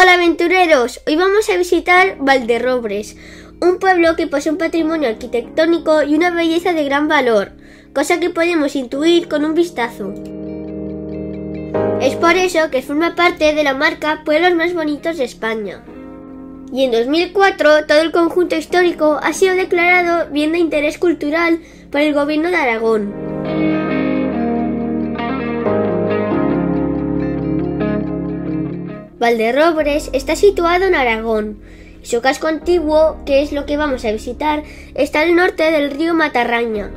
Hola aventureros, hoy vamos a visitar Valderrobres, un pueblo que posee un patrimonio arquitectónico y una belleza de gran valor, cosa que podemos intuir con un vistazo. Es por eso que forma parte de la marca Pueblos Más Bonitos de España. Y en 2004 todo el conjunto histórico ha sido declarado Bien de Interés Cultural por el Gobierno de Aragón. Valderrobres está situado en Aragón y su casco antiguo, que es lo que vamos a visitar, está al norte del río Matarraña.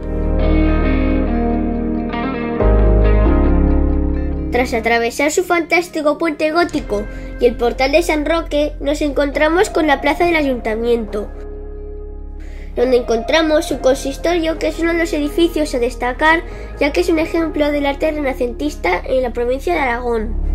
Tras atravesar su fantástico puente gótico y el portal de San Roque, nos encontramos con la plaza del ayuntamiento, donde encontramos su consistorio, que es uno de los edificios a destacar, ya que es un ejemplo del arte renacentista en la provincia de Aragón.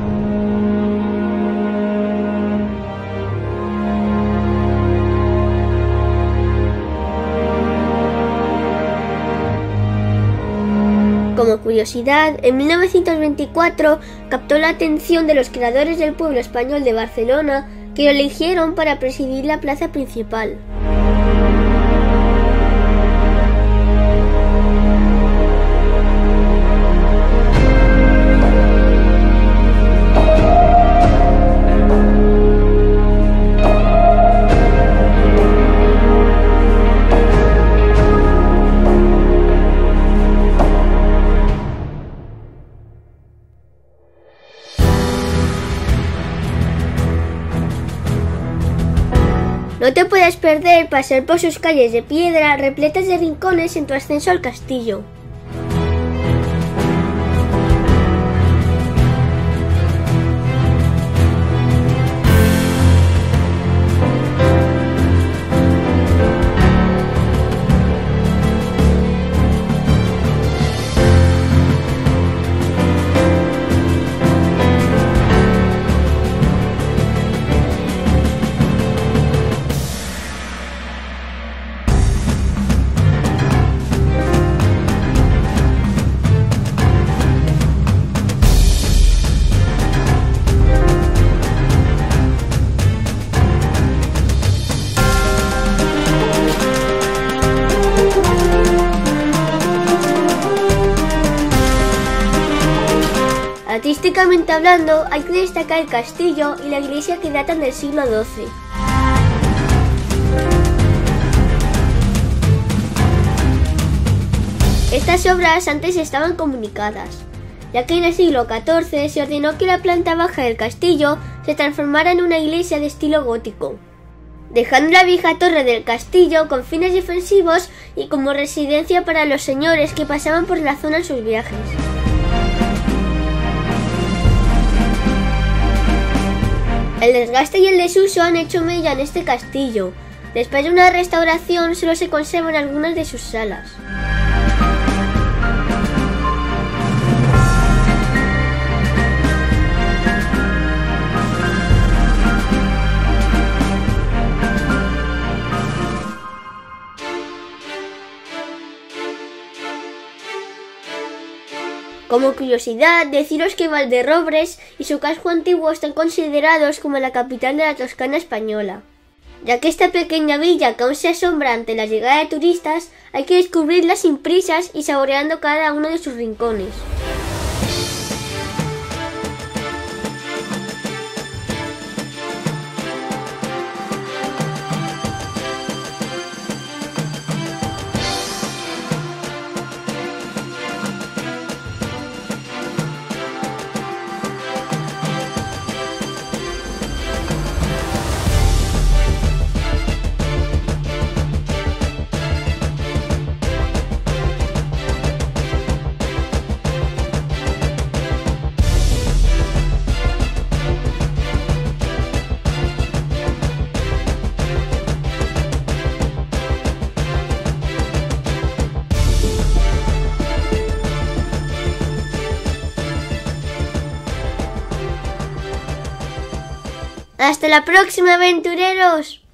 Como curiosidad, en 1924 captó la atención de los creadores del pueblo español de Barcelona, que lo eligieron para presidir la plaza principal. No te puedes perder pasar por sus calles de piedra repletas de rincones en tu ascenso al castillo. Artísticamente hablando, hay que destacar el castillo y la iglesia, que datan del siglo XII. Estas obras antes estaban comunicadas, ya que en el siglo XIV se ordenó que la planta baja del castillo se transformara en una iglesia de estilo gótico, dejando la vieja torre del castillo con fines defensivos y como residencia para los señores que pasaban por la zona en sus viajes. El desgaste y el desuso han hecho mella en este castillo. Después de una restauración solo se conservan algunas de sus salas. Como curiosidad, deciros que Valderrobres y su casco antiguo están considerados como la capital de la Toscana española, ya que esta pequeña villa, que aún se asombra ante la llegada de turistas, hay que descubrirla sin prisas y saboreando cada uno de sus rincones. ¡Hasta la próxima, aventureros!